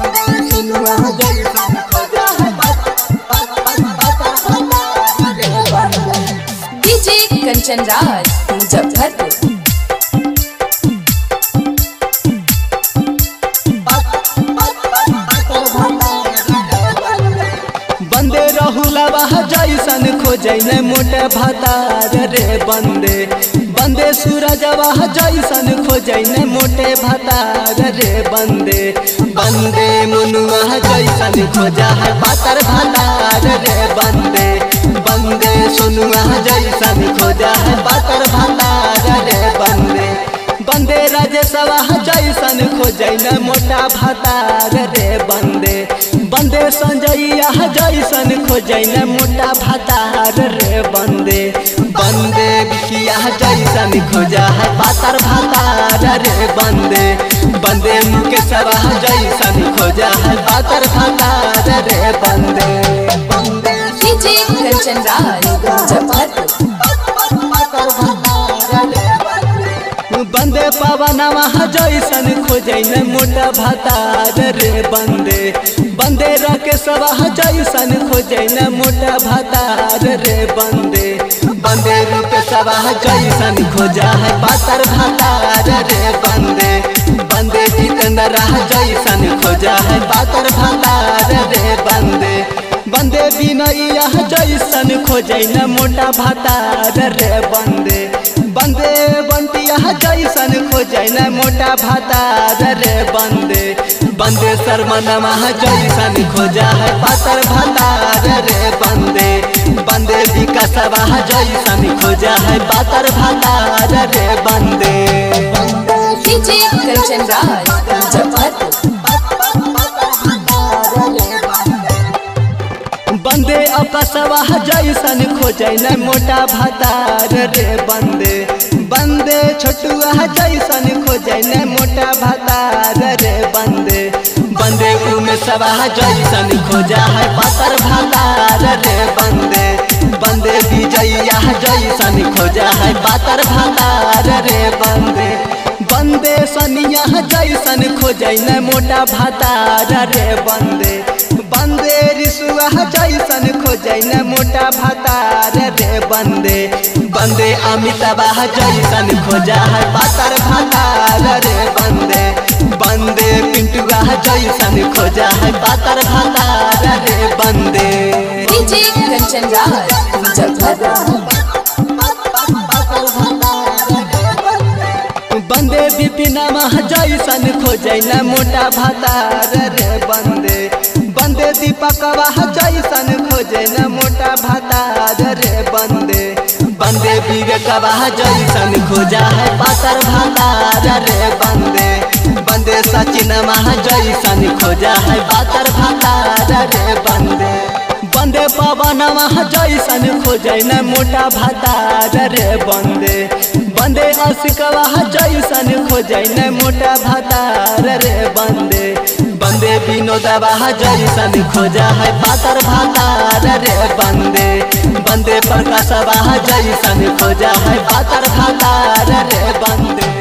DJ Kanchan Raj Muzaffarpur. बंदे रहुलवा जैसन खोजैले मोटे भतार रे बंदे बंदे सूरजवा जैसन खोजैले मोटे भतार रे बंदे बंदे मुनुआ जैसन खोजा है पातर भतार रे बंदे बंदे सोनुआ जैसन खोजा है पातर भतार रे बंदे बंदे राजेशवा जैसन खोजैले मोटा भतार रे बंदे बंदे संजैया जैसन खोजैले मोटा भतार रे बंदे बंदे बिकिया जैसन खोजा है पातर भतार रे बंदे बंदे मुकेशवा जैसन खोजा है पातर भतार रे बंदे डीजे कंचन राज मुजफ्फरपुर। बंदे पवनवा जैसन खोजैले मोटा भतार रे बंदे बंदे राकेशवा जैसन खोजैले मोटा भतार रे बंदे बंदे रूपेशवा जैसन खोजा है पातर भतार रे बंदे बंदे जितेंद्र जैसन खोजा है पातर भतार रे बंदे बंदे विनैया जैसन खोजैले मोटा भतार रे बंदे बंदे बंटिया जैसन खोजैले मोटा भतार रे बंदे बंदे शर्मनवा जैसन खोजा है पातर भतार रे बंदे बंदे विकासवा जैसन खोजा है पातर भतार रे बंदे डीजे कंचन राज मुजफ्फरपुर। बंदे अपसवा जैसन खोजैले मोटा भतार रे बंदे बंदे छोटुआ जैसन खोजैले मोटा भतार रे बंदे बंदे उमेशवा जैसन खोजा है पातर भतार रे बंदे बंदे विजया जैसन खोजा है पातर भतार रे बंदे बंदे सनिया जैसन खोजैले मोटा भतार रे बंदे बंदे रिसुआ जैसन खोजैले मोटा भतार रे बंदे बंदे अमिताबा जैसन खोजा है पातर भतार रे बंदे बंदे पिंटुआ जैसन खोजा है पातर भतार रे बंदे डीजे कंचन राज मुजफ्फरपुर। बंदे विपिनमा जैसन खोजैले मोटा भतार रे बंदे बंदे दीपकवा जैसन खोजैले मोटा भतार रे बंदे बंदे विवेकवा जैसन खोजा है पातर भतार रे बंदे बंदे सचिनमा जैसन खोजा है पातर भतार रे बंदे बंदे पवनवा जैसन खोजैले मोटा भतार रे बंदे बंदे असिकवा जैसन खोजैले मोटा भतार रे बंदे बंदे विनोदवा जैसन खोजा है पातर भतार रे बंदे बंदे प्रकाशवा जैसन खोजा है पातर भतार रे बंदे।